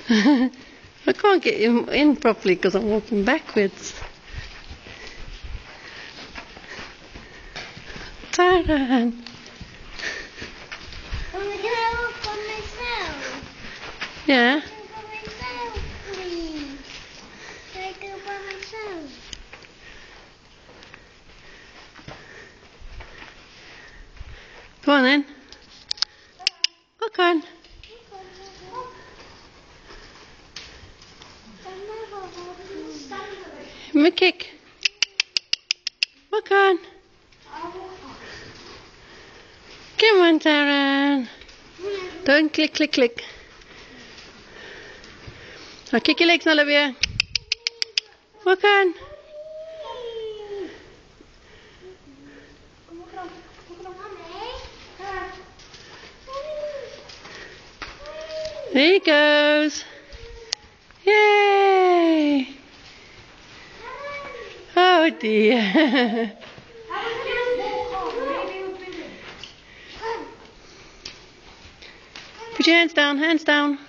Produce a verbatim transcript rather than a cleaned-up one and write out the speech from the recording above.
I can't get him in properly because I'm walking backwards. Taran. Can I walk by myself? Yeah. Can I go by myself, please? Can I go by myself? Go on then. Walk on. Give me a kick. Walk on. Come on, Taran. Don't click, click, click. Now kick your legs, Olivia. Walk on. There he goes. Yay! Oh dear. Put your hands down, hands down.